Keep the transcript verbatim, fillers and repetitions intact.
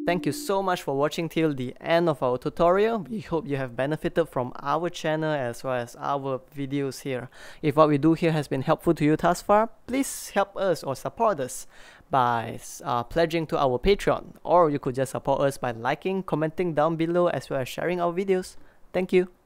Thank you so much for watching till the end of our tutorial. We hope you have benefited from our channel as well as our videos here. If what we do here has been helpful to you thus far, please help us or support us by uh, pledging to our Patreon, or you could just support us by liking, commenting down below as well as sharing our videos. Thank you.